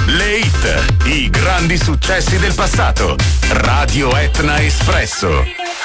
Le hit, i grandi successi del passato. Radio Etna Espresso.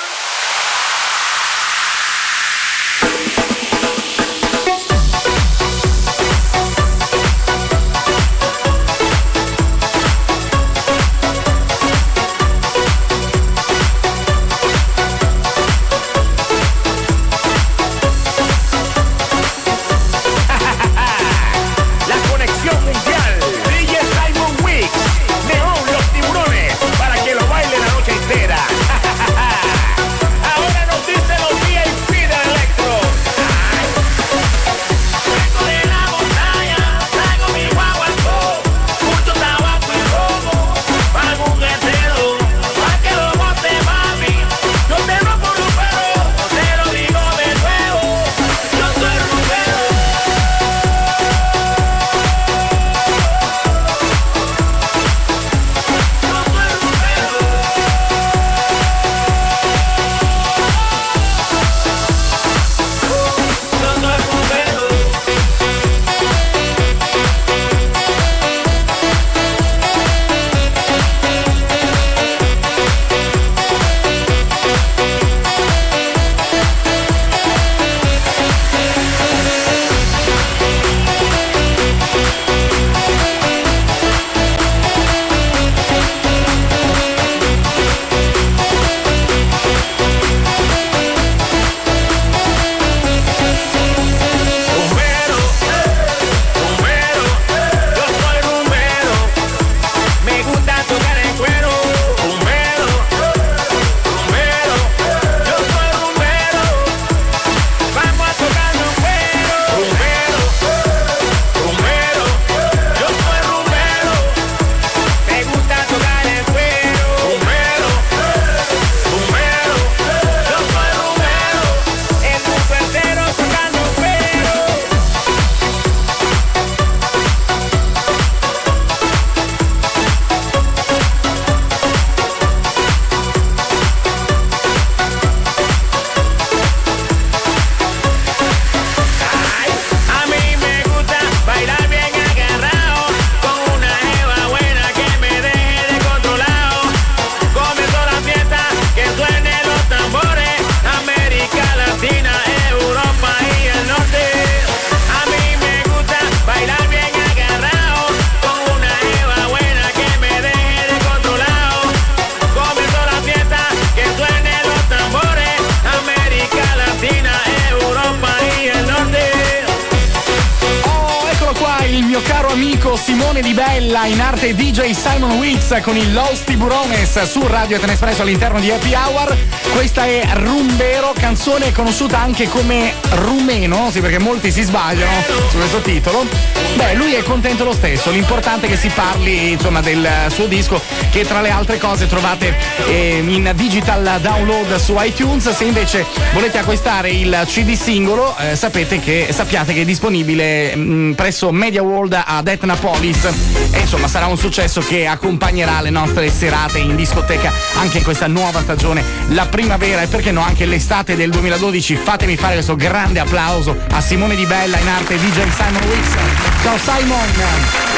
Para que lo baile la noche entera. amico Simone Di Bella, in arte DJ Simon Weeks con il Los Tiburones su Radio Etna Espresso all'interno di Happy Hour. Questa è Rumbero, canzone conosciuta anche come Rumeno, sì, perché molti si sbagliano su questo titolo. Beh, lui è contento lo stesso, l'importante è che si parli insomma del suo disco, che tra le altre cose trovate in digital download su iTunes. Se invece volete acquistare il CD singolo, sappiate che è disponibile presso Media World ad Etnapolis, e insomma sarà un successo che accompagnerà le nostre serate in discoteca anche in questa nuova stagione, la primavera e perché no anche l'estate del 2012. Fatemi fare questo grande applauso a Simone Di Bella, in arte DJ Simon Weeks. Ciao Simon!